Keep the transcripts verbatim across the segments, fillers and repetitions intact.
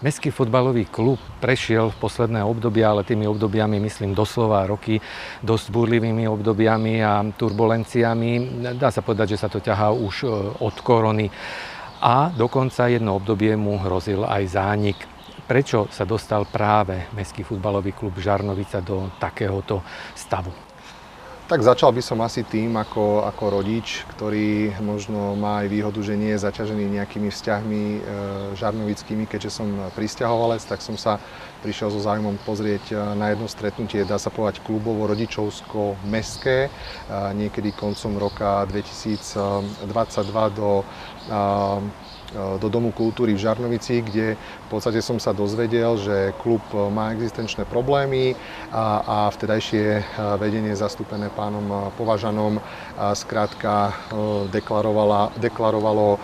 Mestský futbalový klub prešiel v posledné obdobia, ale tými obdobiami myslím doslova roky, dosť búrlivými obdobiami a turbulenciami. Dá sa povedať, že sa to ťahá už od korony. A dokonca jedno obdobie mu hrozil aj zánik. Prečo sa dostal práve Mestský futbalový klub Žarnovica do takéhoto stavu? Tak začal by som asi tým, ako, ako rodič, ktorý možno má aj výhodu, že nie je zaťažený nejakými vzťahmi e, žarnovickými, keďže som prisťahovalec, tak som sa prišiel so záujmom pozrieť na jedno stretnutie, dá sa povedať klubovo-rodičovsko-mestské, niekedy koncom roka dvetisícdvadsaťdva do e, do Domu kultúry v Žarnovici, kde v podstate som sa dozvedel, že klub má existenčné problémy a, a vtedajšie vedenie zastúpené pánom Považanom skrátka deklarovalo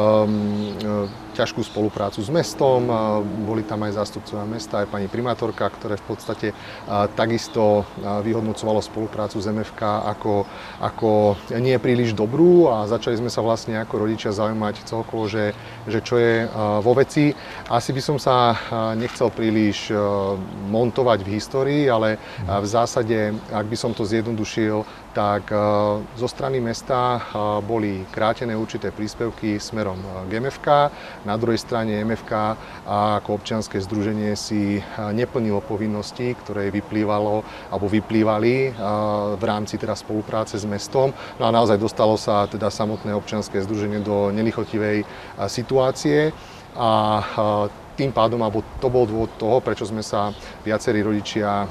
um, ťažkú spoluprácu s mestom. Boli tam aj zástupcovia mesta, aj pani primátorka, ktoré v podstate takisto vyhodnocovalo spoluprácu s em ef ká ako, ako nie príliš dobrú a začali sme sa vlastne ako rodičia zaujímať celkovo, že, že čo je vo veci. Asi by som sa nechcel príliš montovať v histórii, ale v zásade, ak by som to zjednodušil, tak zo strany mesta boli krátené určité príspevky smerom k em ef ká. Na druhej strane em ef ká ako občianske združenie si neplnilo povinnosti, ktoré vyplývalo alebo vyplývali v rámci teda spolupráce s mestom. No a naozaj dostalo sa teda samotné občianske združenie do nelichotivej situácie a tým pádom, alebo to bol dôvod toho, prečo sme sa viacerí rodičia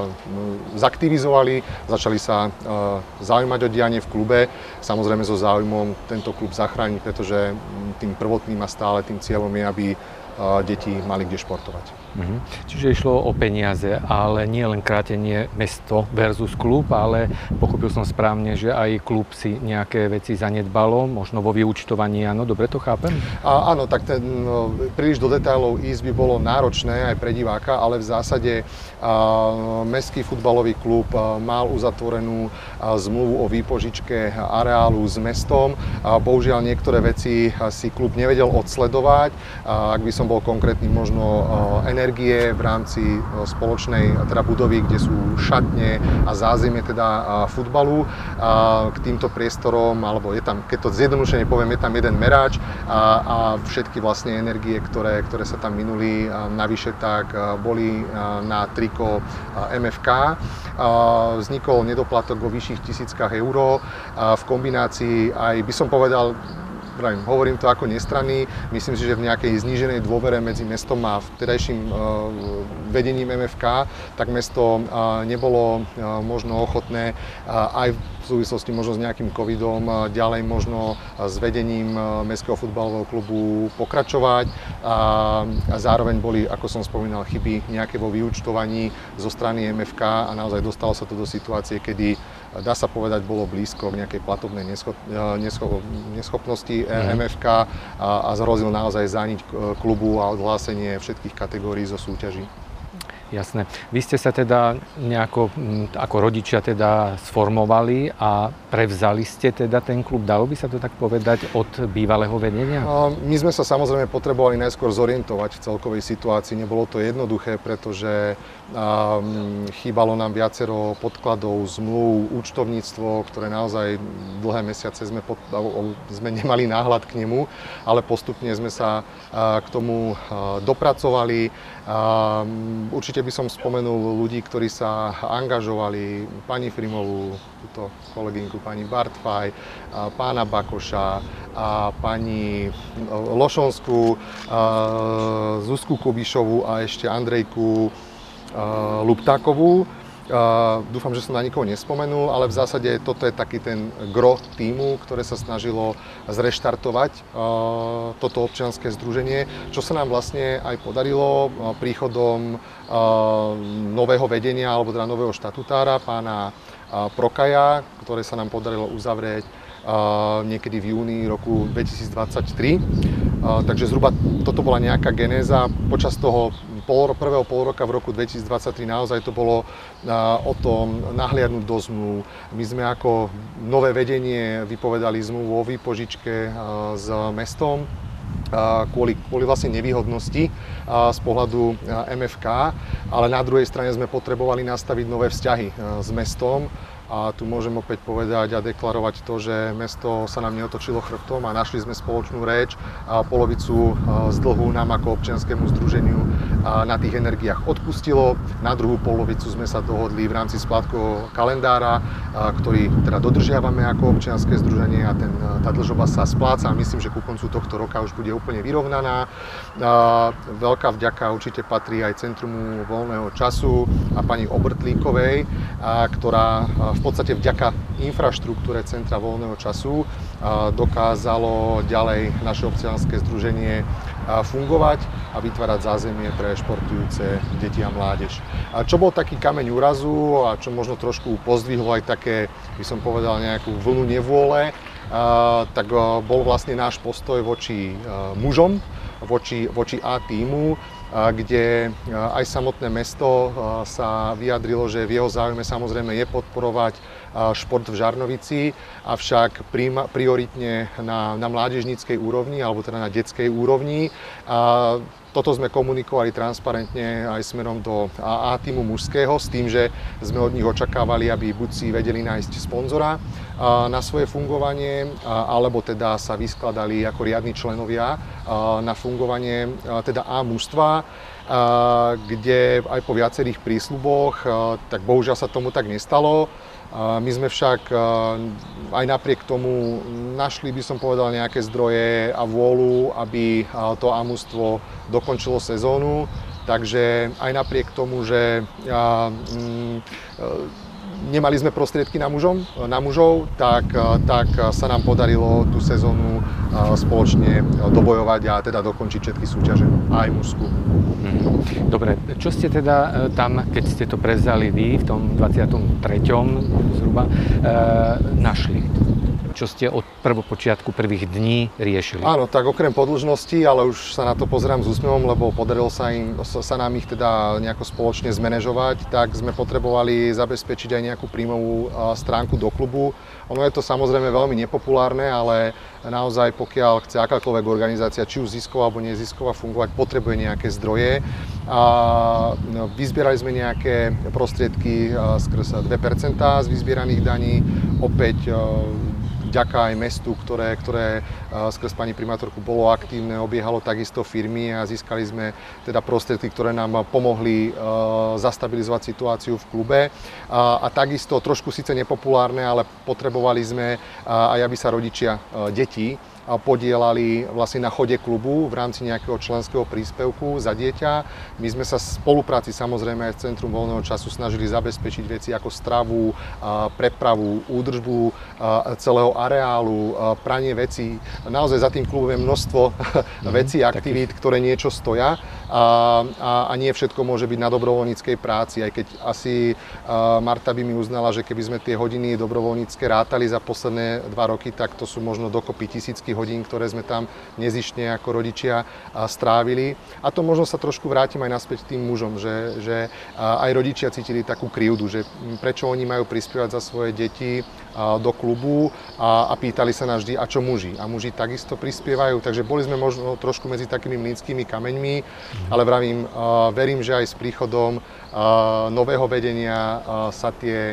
zaktivizovali, začali sa zaujímať o dianie v klube, samozrejme so záujmom tento klub zachrániť, pretože tým prvotným a stále tým cieľom je, aby deti mali kde športovať. Mhm. Čiže išlo o peniaze, ale nie len krátenie mesto versus klub, ale pochopil som správne, že aj klub si nejaké veci zanedbalo, možno vo vyúčtovaní, áno, dobre to chápem? A, áno, tak ten, no, príliš do detailov ísť by bolo náročné aj pre diváka, ale v zásade a, Mestský futbalový klub a, mal uzatvorenú a, zmluvu o výpožičke areálu s mestom. A, bohužiaľ niektoré veci a, si klub nevedel odsledovať. A, ak by som bol konkrétny, možno a, energie v rámci spoločnej teda budovy, kde sú šatne a zázemie teda futbalu. A k týmto priestorom, alebo je tam, keď to zjednodušene poviem, je tam jeden meráč a, a všetky vlastne energie, ktoré, ktoré sa tam minuli navyše, tak boli na triko em ef ká. Vznikol nedoplatok vo vyšších tisíckach eur v kombinácii aj, by som povedal, hovorím to ako nestranný, myslím si, že v nejakej zníženej dôvere medzi mestom a vtedajším vedením em ef ká, tak mesto nebolo možno ochotné aj v súvislosti možno s nejakým covidom ďalej možno s vedením Mestského futbalového klubu pokračovať a zároveň boli, ako som spomínal, chyby nejaké vo vyúčtovaní zo strany em ef ká a naozaj dostalo sa to do situácie, kedy dá sa povedať, bolo blízko k nejakej platobnej neschop, neschop, neschopnosti mm. em ef ká a, a zhrozil naozaj zániť klubu a odhlásenie všetkých kategórií zo súťaží. Jasné. Vy ste sa teda nejako ako rodičia teda sformovali a prevzali ste teda ten klub, dalo by sa to tak povedať, od bývalého vedenia? My sme sa samozrejme potrebovali najskôr zorientovať v celkovej situácii. Nebolo to jednoduché, pretože chýbalo nám viacero podkladov, zmluv, účtovníctvo, ktoré naozaj dlhé mesiace sme, pod, sme nemali náhľad k nemu, ale postupne sme sa k tomu dopracovali. Určite by som spomenul ľudí, ktorí sa angažovali, pani Frimovú, túto kolegynku, pani Bartfaj, pána Bakoša, a pani Lošonskú, Zuzku Kubišovú a ešte Andrejku Luptákovú. Uh, dúfam, že som na nikoho nespomenul, ale v zásade toto je taký ten gro tímu, ktoré sa snažilo zreštartovať uh, toto občianske združenie, čo sa nám vlastne aj podarilo uh, príchodom uh, nového vedenia, alebo teda nového štatutára, pána uh, Prokaja, ktoré sa nám podarilo uzavrieť uh, niekedy v júni roku dvetisícdvadsaťtri. Uh, takže zhruba toto bola nejaká genéza. Počas toho pol, prvého pol roka v roku dvetisícdvadsaťtri naozaj to bolo uh, o tom nahliadnúť do zmluv. My sme ako nové vedenie vypovedali zmluvu o výpožičke uh, s mestom. kvôli, kvôli vlastne nevýhodnosti z pohľadu em ef ká, ale na druhej strane sme potrebovali nastaviť nové vzťahy s mestom. A tu môžem opäť povedať a deklarovať to, že mesto sa nám neotočilo chrbtom a našli sme spoločnú reč. A polovicu z dlhu nám ako občianskemu združeniu na tých energiách odpustilo. Na druhú polovicu sme sa dohodli v rámci splátkového kalendára, ktorý teda dodržiavame ako občianske združenie a ten, tá dlžoba sa spláca. Myslím, že ku koncu tohto roka už bude úplne vyrovnaná. Veľká vďaka určite patrí aj Centrumu voľného času a pani Obrtlíkovej, ktorá v podstate vďaka infraštruktúre Centra voľného času dokázalo ďalej naše občianske združenie fungovať a vytvárať zázemie pre športujúce deti a mládež. A čo bol taký kameň úrazu a čo možno trošku pozdvihlo aj také, by som povedal, nejakú vlnu nevôle, tak bol vlastne náš postoj voči mužom, voči, voči A tímu, kde aj samotné mesto sa vyjadrilo, že v jeho záujme samozrejme je podporovať šport v Žarnovici, avšak prioritne na, na mládežníckej úrovni, alebo teda na detskej úrovni. A toto sme komunikovali transparentne aj smerom do A tímu mužského, s tým, že sme od nich očakávali, aby buď si vedeli nájsť sponzora na svoje fungovanie, alebo teda sa vyskladali ako riadni členovia na fungovanie teda A mužstva, kde aj po viacerých prísľuboch, tak bohužiaľ sa tomu tak nestalo. My sme však aj napriek tomu našli, by som povedal, nejaké zdroje a vôľu, aby to A mužstvo dokončilo sezónu. Takže aj napriek tomu, že nemali sme prostriedky na, mužom, na mužov, tak, tak sa nám podarilo tú sezónu spoločne dobojovať a teda dokončiť všetky súťaže, aj mužskú. Dobre, čo ste teda tam, keď ste to prevzali vy v tom dvadsiatom treťom zhruba, e, našli? Čo ste od prvopočiatku prvých dní riešili? Áno, tak okrem podĺžnosti, ale už sa na to pozerám s úsmevom, lebo podarilo sa, im, sa nám ich teda nejako spoločne zmanéžovať, tak sme potrebovali zabezpečiť aj nejakú príjmovú stránku do klubu. Ono je to samozrejme veľmi nepopulárne, ale naozaj pokiaľ chce akákoľvek organizácia, či už zisková alebo nezisková fungovať, potrebuje nejaké zdroje. A vyzbierali sme nejaké prostriedky skrz dve percentá z vyzbieraných daní. Opäť vďaka aj mestu, ktoré, ktoré skrz pani primátorku bolo aktívne, obiehalo takisto firmy a získali sme teda prostriedky, ktoré nám pomohli zastabilizovať situáciu v klube. A, a takisto trošku síce nepopulárne, ale potrebovali sme aj, aby sa rodičia detí podielali vlastne na chode klubu v rámci nejakého členského príspevku za dieťa. My sme sa v spolupráci samozrejme aj s Centrum voľného času snažili zabezpečiť veci ako stravu, prepravu, údržbu celého areálu, pranie vecí. Naozaj za tým klubom je množstvo mm, vecí, aktivít, ktoré niečo stoja a, a, a nie všetko môže byť na dobrovoľníckej práci, aj keď asi Marta by mi uznala, že keby sme tie hodiny dobrovoľnícke rátali za posledné dva roky, tak to sú možno dokopy tisícky hodín, ktoré sme tam nezištne ako rodičia strávili. A to možno sa trošku vrátim aj naspäť tým mužom, že, že aj rodičia cítili takú krivdu, že prečo oni majú prispievať za svoje deti do klubu a, a pýtali sa nás vždy, a čo muži? A muži takisto prispievajú, takže boli sme možno trošku medzi takými mlynskými kameňmi, ale vravím, verím, že aj s príchodom nového vedenia sa tie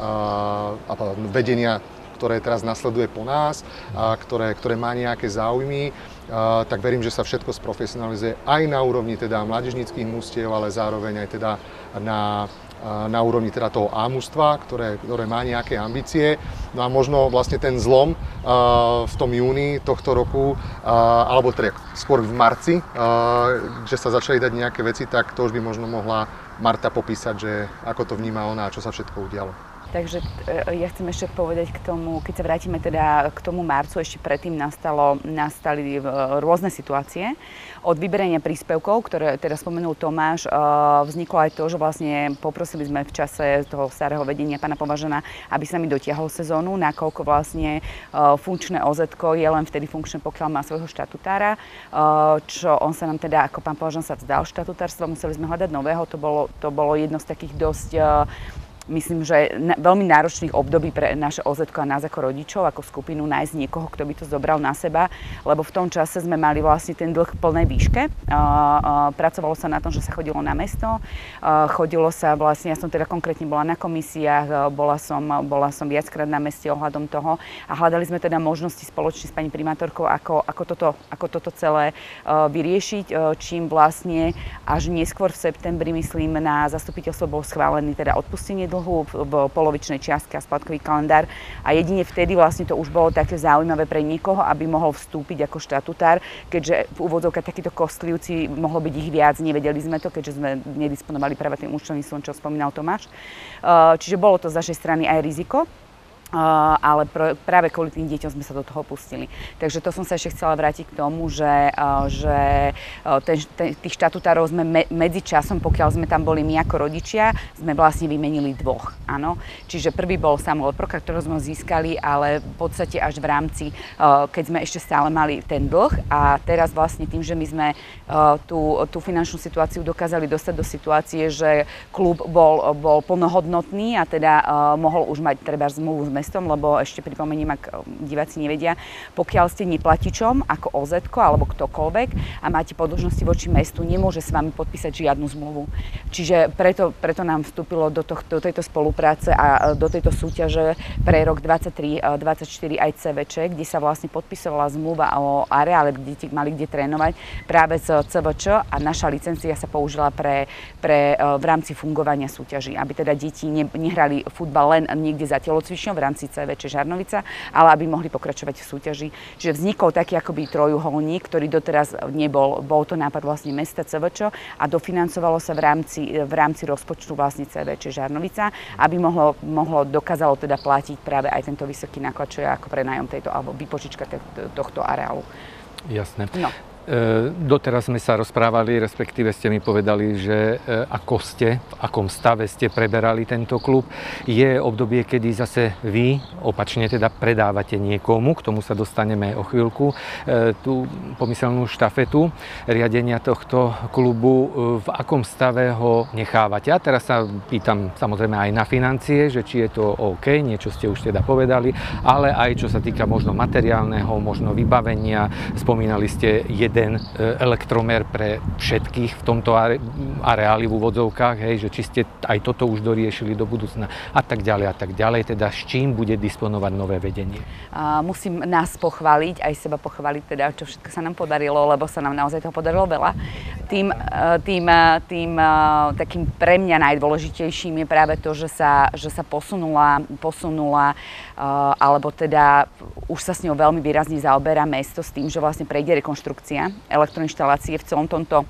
vedenia, ktoré teraz nasleduje po nás, a ktoré, ktoré má nejaké záujmy, a, tak verím, že sa všetko sprofesionalizuje aj na úrovni teda mládežníckych mužstiev, ale zároveň aj teda na, na úrovni teda toho A mužstva, ktoré, ktoré má nejaké ambície. No a možno vlastne ten zlom a, v tom júni tohto roku, a, alebo teda skôr v marci, a, že sa začali dať nejaké veci, tak to už by možno mohla Marta popísať, že ako to vníma ona a čo sa všetko udialo. Takže ja chcem ešte povedať k tomu, keď sa vrátime teda k tomu marcu, ešte predtým nastalo, nastali rôzne situácie. Od vyberania príspevkov, ktoré teda spomenul Tomáš, vzniklo aj to, že vlastne poprosili sme v čase toho starého vedenia pána Považana, aby sa mi dotiahol sezónu, nakoľko vlastne funkčné ó zet-ko je len vtedy funkčné, pokiaľ má svojho štatutára, čo on sa nám teda, ako pán Považan sa vzdal štatutárstva, museli sme hľadať nového, to bolo, to bolo jedno z takých dosť myslím, že na, veľmi náročných období pre naše ó zet ká a nás ako rodičov, ako skupinu nájsť niekoho, kto by to zobral na seba, lebo v tom čase sme mali vlastne ten dlh v plnej výške. Uh, uh, pracovalo sa na tom, že sa chodilo na mesto, uh, chodilo sa vlastne, ja som teda konkrétne bola na komisiách, uh, bola som, uh, bola som viackrát na meste ohľadom toho a hľadali sme teda možnosti spoločne s pani primátorkou, ako, ako, toto, ako toto celé uh, vyriešiť, uh, čím vlastne až neskôr v septembri, myslím, na zastupiteľstvo bol schválený teda odpustenie dlhu v, v polovičnej čiastke a splatkový kalendár a jedine vtedy vlastne to už bolo také zaujímavé pre niekoho, aby mohol vstúpiť ako štatutár, keďže v úvodzovkách takíto kostlivci mohlo byť ich viac, nevedeli sme to, keďže sme nedisponovali práve tým účtovníctvom, čo spomínal Tomáš. Uh, čiže bolo to z našej strany aj riziko. Uh, ale pr- práve kvôli tým deťom sme sa do toho pustili. Takže to som sa ešte chcela vrátiť k tomu, že, uh, že uh, ten, ten, tých štatutárov sme me- medzi časom, pokiaľ sme tam boli my ako rodičia, sme vlastne vymenili dvoch. Áno. Čiže prvý bol Samuel Prokar, ktorého sme získali, ale v podstate až v rámci, uh, keď sme ešte stále mali ten dlh a teraz vlastne tým, že my sme uh, tú, tú finančnú situáciu dokázali dostať do situácie, že klub bol, bol plnohodnotný a teda uh, mohol už mať treba zmluvu s mestom, lebo ešte pripomeniem, ak diváci nevedia, pokiaľ ste neplatičom ako ó zet ká alebo ktokoľvek a máte podĺžnosti voči mestu, nemôže s vami podpísať žiadnu zmluvu. Čiže preto, preto nám vstúpilo do, tohto, do tejto spolupráce a do tejto súťaže pre rok dvadsaťtri dvadsaťštyri aj cé vé č, kde sa vlastne podpisovala zmluva o areále, kde mali kde trénovať práve z cé vé č a naša licencia sa použila pre, pre, v rámci fungovania súťaží, aby teda deti ne, nehrali futbal len niekde za telocvičňou v rámci cé vé č Žarnovica, ale aby mohli pokračovať v súťaži. Čiže vznikol taký akoby trojuholník, ktorý doteraz nebol. Bol to nápad vlastne mesta cé vé č a dofinancovalo sa v rámci, v rámci rozpočtu vlastne cé vé č Žarnovica, aby mohlo, mohlo dokázalo teda platiť práve aj tento vysoký náklad, čo je ako prenájom tejto alebo výpožička tohto areálu. Jasné. No. E, doteraz sme sa rozprávali, respektíve ste mi povedali, že e, ako ste, v akom stave ste preberali tento klub. Je obdobie, kedy zase vy opačne teda predávate niekomu, k tomu sa dostaneme o chvíľku, e, tú pomyselnú štafetu riadenia tohto klubu. E, v akom stave ho nechávate? A teraz sa pýtam samozrejme aj na financie, že či je to OK, niečo ste už teda povedali, ale aj čo sa týka možno materiálneho, možno vybavenia. Spomínali ste jeden jeden elektromer pre všetkých v tomto areáli v úvodzovkách, hej, že či ste aj toto už doriešili do budúcna a tak ďalej a tak ďalej, teda s čím bude disponovať nové vedenie? A musím nás pochváliť, aj seba pochváliť, teda čo všetko sa nám podarilo, lebo sa nám naozaj toho podarilo veľa. Tým, tým, tým takým pre mňa najdôležitejším je práve to, že sa, že sa posunula, posunula alebo teda už sa s ňou veľmi výrazne zaoberá mesto s tým, že vlastne prejde rekonštrukcia elektroinštalácie v celom tomto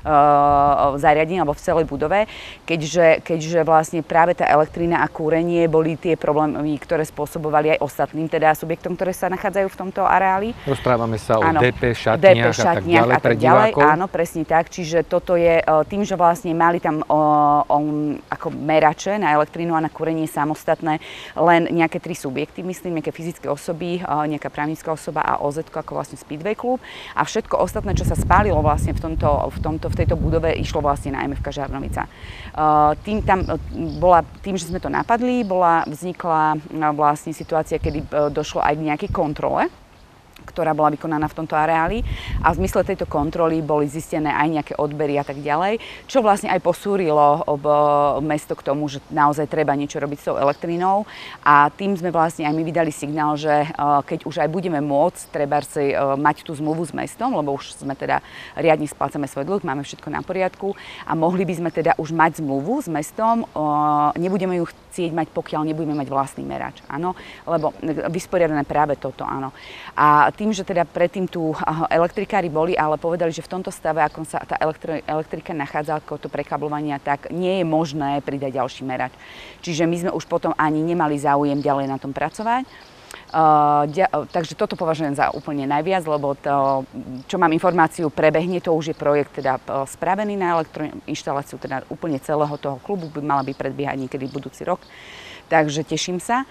zariadení alebo v celej budove, keďže, keďže vlastne práve tá elektrina a kúrenie boli tie problémy, ktoré spôsobovali aj ostatným teda subjektom, ktoré sa nachádzajú v tomto areáli. Rozprávame sa o áno, dé pé šatniach, šatniach a tak ďalej a tak pre ďalej. divákov. Áno, presne tak. Čiže toto je tým, že vlastne mali tam o, o, ako merače na elektrínu a na kúrenie samostatné len nejaké tri subjekty, myslím, nejaké fyzické osoby, nejaká právnická osoba a ó zet ká ako vlastne Speedway klub a všetko ostatné, čo sa spálilo vlastne v tomto, v tomto v tejto budove, išlo vlastne na em ef ká Žarnovica. Tým, tam, bola, tým, že sme to napadli, bola, vznikla vlastne situácia, kedy došlo aj k nejakej kontrole, ktorá bola vykonaná v tomto areáli a v zmysle tejto kontroly boli zistené aj nejaké odbery a tak ďalej, čo vlastne aj posúrilo mesto k tomu, že naozaj treba niečo robiť s tou elektrínou a tým sme vlastne aj my vydali signál, že keď už aj budeme môcť treba si mať tú zmluvu s mestom, lebo už sme teda riadne splácame svoj dlh, máme všetko na poriadku a mohli by sme teda už mať zmluvu s mestom, nebudeme ju chcieť mať, pokiaľ nebudeme mať vlastný merač, áno, lebo vysporiadané práve toto, áno. A tým, že teda predtým tu elektrikári boli, ale povedali, že v tomto stave, ako sa tá elektri- elektrika nachádza, ako to prekablovania, tak nie je možné pridať ďalší merač. Čiže my sme už potom ani nemali záujem ďalej na tom pracovať. Uh, dia- takže toto považujem za úplne najviac, lebo to, čo mám informáciu, prebehne, to už je projekt teda uh, spravený na elektroinštaláciu, teda úplne celého toho klubu by mala byť predbiehať niekedy budúci rok. Takže teším sa.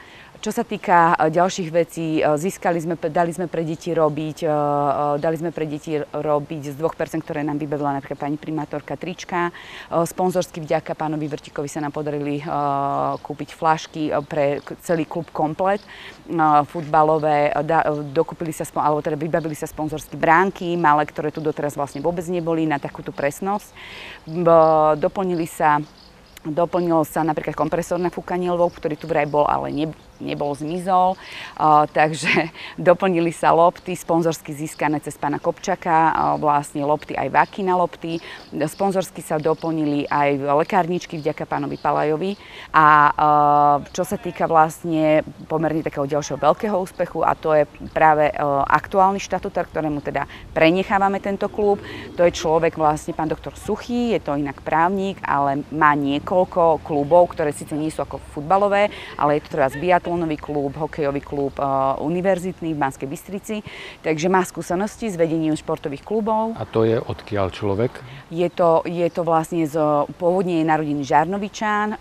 Čo sa týka ďalších vecí, získali sme, dali sme pre deti robiť, dali sme pre deti robiť z dvoch percent, ktoré nám vybavila napríklad pani primátorka, trička. Sponzorsky vďaka pánovi Vrtikovi sa nám podarili kúpiť fľašky pre celý klub komplet futbalové. Dokúpili sa, alebo teda vybavili sa sponzorsky bránky, malé, ktoré tu doteraz vlastne vôbec neboli na takúto presnosť. Doplnili sa Doplnilo sa napríklad kompresor na fúkanie lvov, ktorý tu vraj bol, ale ne, nebol, zmizol. Uh, takže doplnili sa lopty, sponzorsky získané cez pána Kopčaka, uh, vlastne lopty aj váky na lopty. Sponzorsky sa doplnili aj lekárničky vďaka pánovi Palajovi. A uh, čo sa týka vlastne pomerne takého ďalšieho veľkého úspechu, a to je práve uh, aktuálny štatutár, ktorému teda prenechávame tento klub. To je človek vlastne pán doktor Suchý, je to inak právnik, ale má niekoľko Koľko klubov, ktoré síce nie sú ako futbalové, ale je to teraz biatlónový klub, hokejový klub, uh, univerzitný v Banskej Bystrici. Takže má skúsenosti s vedením športových klubov. A to je odkiaľ človek? Je to, je to vlastne z, pôvodne je narodený Žarnovičan, uh, uh,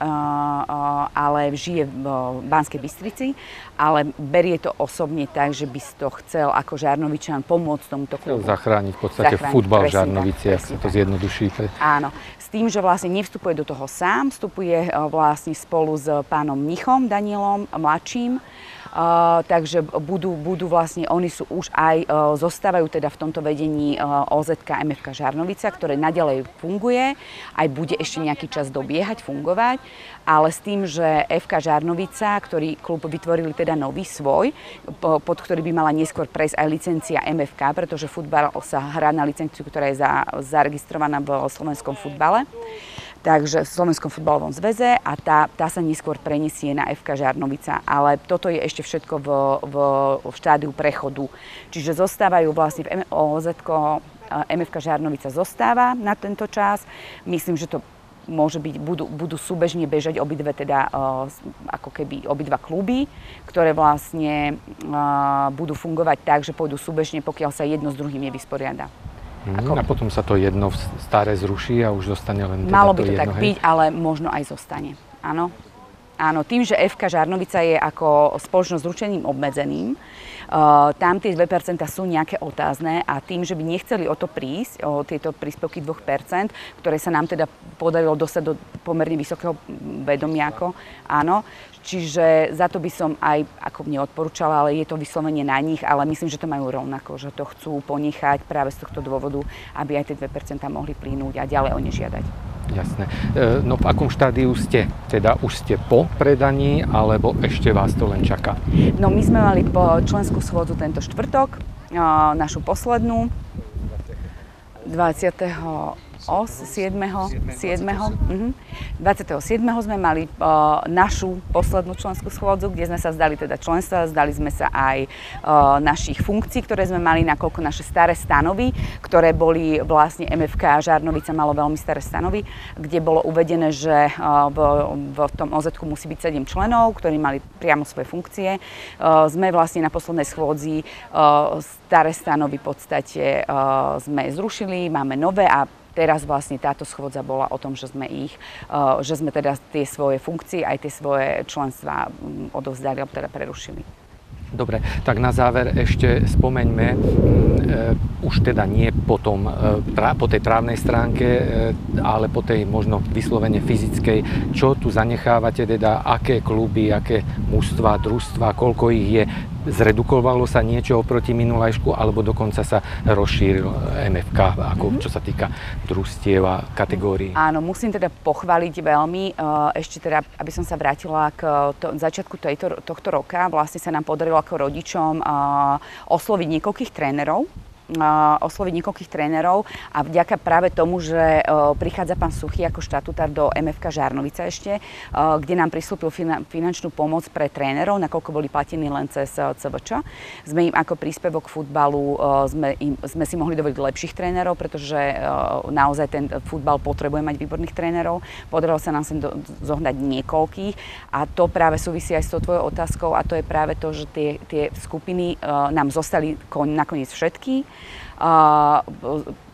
ale žije v uh, Banskej Bystrici, ale berie to osobne tak, že by si to chcel ako Žarnovičan pomôcť tomuto klubu. Chcel zachrániť v podstate zachrániť, futbal v Žarnovici, ak sa to zjednoduší. Áno, s tým, že vlastne nevstupuje do toho sám, vstupuje vlastne spolu s pánom Mnichom, Danielom, mladším. Uh, takže budú, budú vlastne, oni sú už aj, uh, zostávajú teda v tomto vedení uh, ó zet ká em ef ká Žarnovica, ktoré naďalej funguje, aj bude ešte nejaký čas dobiehať, fungovať, ale s tým, že ef ká Žarnovica, ktorý klub vytvorili teda nový svoj, po, pod ktorý by mala neskôr prejsť aj licencia em ef ká, pretože futbal sa hrá na licenciu, ktorá je za, zaregistrovaná v slovenskom futbale. Takže v Slovenskom futbalovom zväze a tá, tá sa neskôr preniesie na ef ká Žarnovica, ale toto je ešte všetko v, v, v štádiu prechodu. Čiže zostávajú vlastne v ó zet ká em ef ká Žarnovica zostáva na tento čas. Myslím, že to môže byť, budú, budú súbežne bežať obidve, teda uh, ako keby obidva kluby, ktoré vlastne uh, budú fungovať tak, že pôjdu súbežne, pokiaľ sa jedno s druhým nevysporiada. Ako... A potom sa to jedno staré zruší a už zostane len teda Malo by to, to jedno, tak hej? byť, ale možno aj zostane. Áno. Áno, tým, že ef ká Žarnovica je ako spoločnosť s ručením obmedzeným, uh, tam tie dve percentá sú nejaké otázne a tým, že by nechceli o to prísť, o tieto príspevky dve percentá, ktoré sa nám teda podarilo dostať do pomerne vysokého vedomia, ako, áno, čiže za to by som aj ako neodporúčala, ale je to vyslovene na nich, ale myslím, že to majú rovnako, že to chcú ponechať práve z tohto dôvodu, aby aj tie dve percentá mohli plynúť a ďalej o ne žiadať. Jasné. No v akom štádiu ste? Teda už ste po predaní, alebo ešte vás to len čaká? No my sme mali po členskú schôdzu tento štvrtok, našu poslednú, dvadsiateho siedmeho dvadsiateho siedmeho sme mali uh, našu poslednú členskú schôdzu, kde sme sa vzdali teda členstva, vzdali sme sa aj uh, našich funkcií, ktoré sme mali, nakoľko naše staré stanovy, ktoré boli vlastne em ef ká Žarnovica malo veľmi staré stanovy, kde bolo uvedené, že uh, v, v tom ó zet ku musí byť sedem členov, ktorí mali priamo svoje funkcie. Uh, sme vlastne na poslednej schôdzi uh, staré stanovy v podstate uh, sme zrušili, máme nové a teraz vlastne táto schôdza bola o tom, že sme ich, že sme teda tie svoje funkcie, aj tie svoje členstvá odovzdali, alebo teda prerušili. Dobre, tak na záver ešte spomeňme, e, už teda nie po, tom, e, po tej právnej stránke, e, ale po tej možno vyslovene fyzickej, čo tu zanechávate, teda aké kluby, aké mužstva, družstva, koľko ich je, zredukovalo sa niečo oproti minulajšku, alebo dokonca sa rozšíril em ef ká, ako, mm-hmm. čo sa týka družstiev a kategórií? Áno, musím teda pochváliť veľmi, ešte teda, aby som sa vrátila k to, začiatku tejto, tohto roka, vlastne sa nám podarilo ako rodičom osloviť niekoľkých trénerov, osloviť niekoľkých trénerov a vďaka práve tomu, že prichádza pán Suchý ako štatutár do em ef ká Žarnovica ešte, kde nám prislúpil finančnú pomoc pre trénerov, nakoľko boli platení len cez cé vé čé. Sme im ako príspevok futbalu, sme, im, sme si mohli dovoliť lepších trénerov, pretože naozaj ten futbal potrebuje mať výborných trénerov. Podarilo sa nám sem do, zohnať niekoľkých a to práve súvisí aj s tou tvojou otázkou a to je práve to, že tie, tie skupiny nám zostali nakoniec všetky. Uh,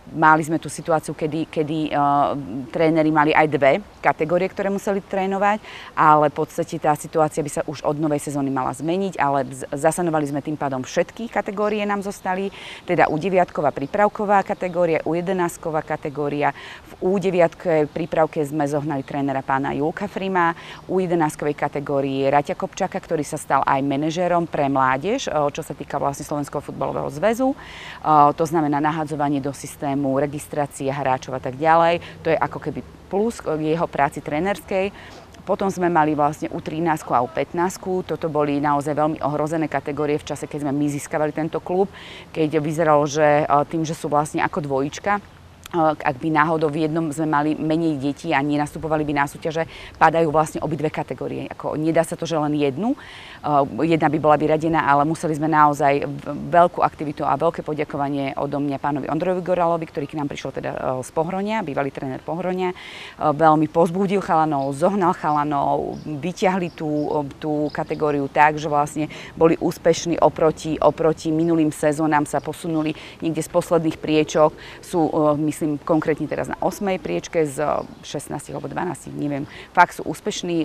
Mali sme tú situáciu, kedy, kedy uh, tréneri mali aj dve kategórie, ktoré museli trénovať, ale v podstate tá situácia by sa už od novej sezóny mala zmeniť, ale zasanovali sme tým pádom všetky kategórie nám zostali, teda U deviatková prípravková kategória, U jedenásťková kategória. V U deviatkovej prípravke sme zohnali trénera pána Julka Frima, U jedenásťkovej kategórii Raťa Kopčaka, ktorý sa stal aj manažérom pre mládež, čo sa týka vlastne Slovenského futbalového zväzu. To znamená nahadzovanie do systému, registrácia hráčov a tak ďalej. To je ako keby plus k jeho práci trénerskej. Potom sme mali vlastne U trinásť a U pätnásť. Toto boli naozaj veľmi ohrozené kategórie v čase, keď sme my získavali tento klub, keď vyzeralo, že tým, že sú vlastne ako dvojička, ak by náhodou v jednom sme mali menej detí a nenastupovali by na súťaže, padajú vlastne obidve kategórie. Ako, nedá sa to, že len jednu. Jedna by bola vyradená, ale museli sme naozaj veľkú aktivitu a veľké poďakovanie odo mňa pánovi Ondrovi Goralovi, ktorý k nám prišiel teda z Pohronia, bývalý tréner Pohronia. Veľmi pozbudil chalanov, zohnal chalanov, vyťahli tú, tú kategóriu tak, že vlastne boli úspešní oproti, oproti minulým sezónam, sa posunuli niekde z posledných priečok. Sú, myslím konkrétne teraz na ôsmej priečke z šestnásť alebo dvanásť, neviem. Fakt sú úspešní,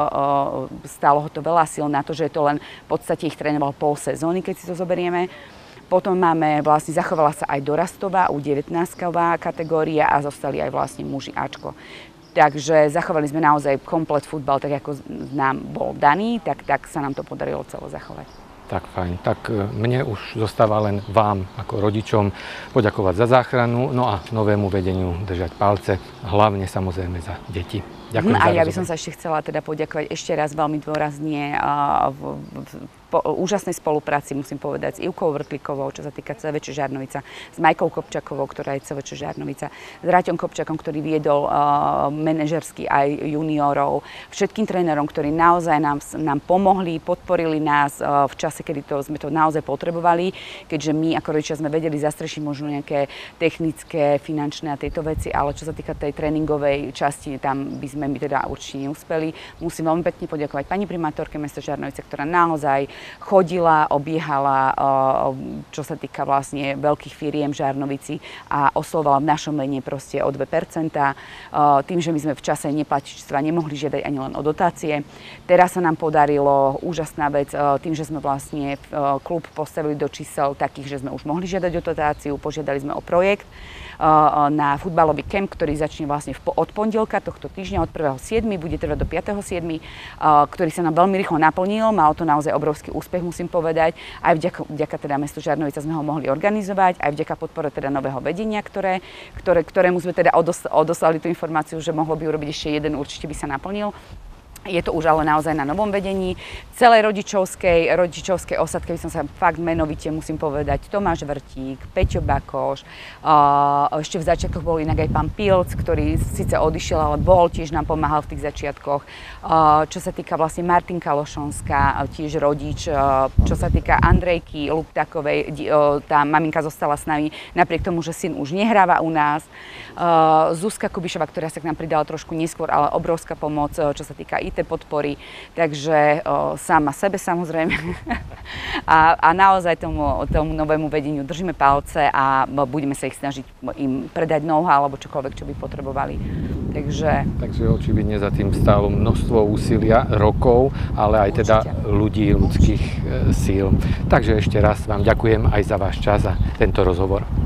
stálo ho to veľa síl na to, že je to len v podstate ich trénoval pol sezóny, keď si to zoberieme. Potom máme, vlastne zachovala sa aj dorastová, U devätnásťková kategória a zostali aj vlastne muži Ačko. Takže zachovali sme naozaj komplet futbal, tak ako nám bol daný, tak, tak sa nám to podarilo celo zachovať. Tak fajn. Tak mne už zostáva len vám ako rodičom poďakovať za záchranu, no a novému vedeniu držať palce, hlavne samozrejme za deti. Ďakujem a za ja by rozhovor. som sa ešte chcela teda poďakovať ešte raz veľmi dôrazne uh, v, v, po úžasnej spolupráci, musím povedať, s Ivkou Vrtlíkovou, čo sa týka cé vé čé Žarnovica, s Majkou Kopčakovou, ktorá je cé vé čé Žarnovica, s Raťom Kopčakom, ktorý viedol uh, manažersky aj juniorov, všetkým trénerom, ktorí naozaj nám, nám pomohli, podporili nás uh, v čase, kedy to, sme to naozaj potrebovali, keďže my ako rodičia sme vedeli zastrešiť možno nejaké technické, finančné a tieto veci, ale čo sa týka tej tréningovej časti, tam by sme my teda určite neúspeli. Musím veľmi pekne poďakovať pani primátorke mesta Žarnovice, ktorá naozaj chodila, obiehala, čo sa týka vlastne veľkých firiem v Žarnovici a oslovovala v našom mene proste o dve percentá. Tým, že my sme v čase neplatičstva nemohli žiadať ani len o dotácie. Teraz sa nám podarilo úžasná vec, tým, že sme vlastne klub postavili do čísel takých, že sme už mohli žiadať o dotáciu, požiadali sme o projekt na futbalový kemp, ktorý začne vlastne od pondelka tohto týždňa, od prvého siedmeho bude trvať do piateho siedmeho, ktorý sa nám veľmi rýchlo naplnil, malo to naozaj obrovský úspech, musím povedať. Aj vďaka, vďaka teda mestu Žarnovica sme ho mohli organizovať, aj vďaka podpore teda nového vedenia, ktoré, ktoré, ktorému sme teda odoslali tú informáciu, že mohlo by urobiť ešte jeden, určite by sa naplnil. Je to už ale naozaj na novom vedení. Celej rodičovskej, rodičovskej osadke by som sa fakt menovite musím povedať Tomáš Vrtík, Peťo Bakoš, ešte v začiatkoch bol inak aj pán Pilc, ktorý síce odišiel, ale bol, tiež nám pomáhal v tých začiatkoch. Čo sa týka vlastne Martinka Lošonská, tiež rodič, čo sa týka Andrejky Luptakovej, tá maminka zostala s nami, napriek tomu, že syn už nehráva u nás. Zuzka Kubišová, ktorá sa k nám pridala trošku neskôr, ale obrovská pomoc, čo sa týka í té podpory, takže o, sama sebe samozrejme a, a naozaj tomu, tomu novému vedeniu držíme palce a budeme sa ich snažiť im predať know-how alebo čokoľvek, čo by potrebovali. Takže... Takže očividne za tým stálo množstvo úsilia, rokov, ale aj teda určite ľudí, ľudských e, síl. Takže ešte raz vám ďakujem aj za váš čas a tento rozhovor.